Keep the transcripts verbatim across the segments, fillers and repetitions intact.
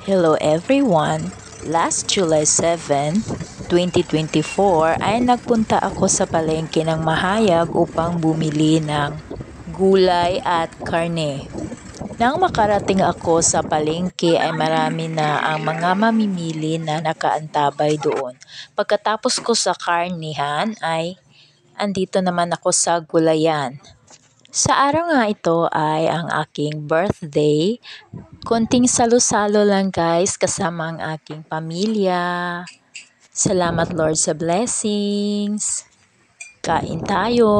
Hello everyone! Last July seventh, twenty twenty-four ay nagpunta ako sa palengke ng Mahayag upang bumili ng gulay at karne. Nang makarating ako sa palengke ay marami na ang mga mamimili na nakaantabay doon. Pagkatapos ko sa karnihan ay andito naman ako sa gulayan. Sa araw nga ito ay ang aking birthday. Konting salo-salo lang guys kasama ang aking pamilya. Salamat Lord sa blessings. Kain tayo.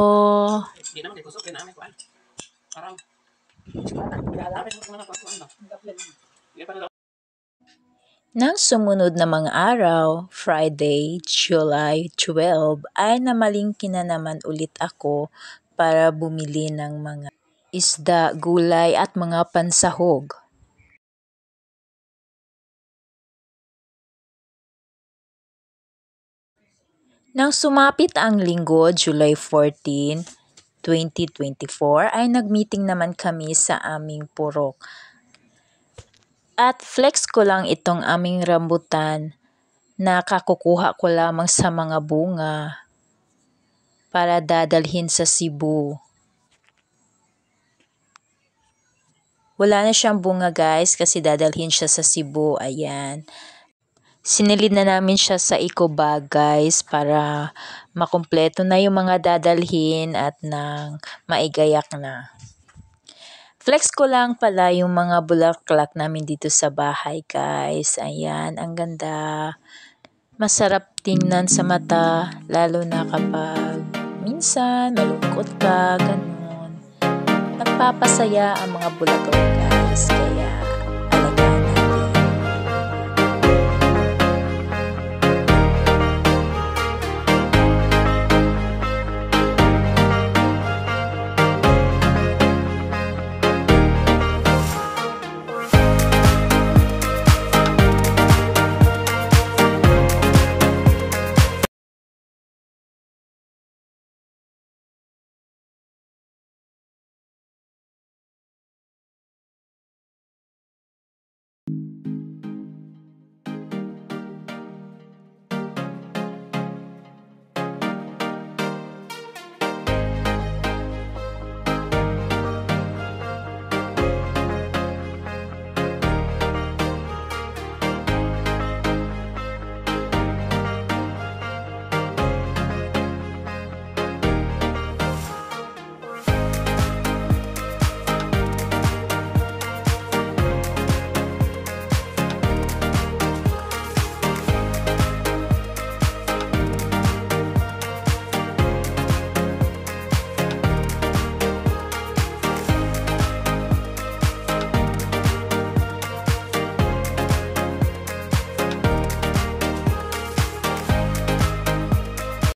Nang sumunod na mga araw, Friday, July twelve, ay namalingki na naman ulit ako para bumili ng mga isda, gulay at mga pansahog. Nang sumapit ang linggo, July fourteenth, twenty twenty-four, ay nagmeeting naman kami sa aming purok. At flex ko lang itong aming rambutan na kakukuha ko lamang sa mga bunga para dadalhin sa Cebu. Wala na siyang bunga guys kasi dadalhin siya sa Cebu. Ayan. Sinilid na namin siya sa eco bag guys para makumpleto na yung mga dadalhin at nang maigayak na. Flex ko lang pala yung mga bulaklak namin dito sa bahay guys. Ayan, ang ganda. Masarap tingnan sa mata lalo na kapag minsan malungkot ka, ganun. Nagpapasaya ang mga bulaklak guys. Kaya alagaan natin.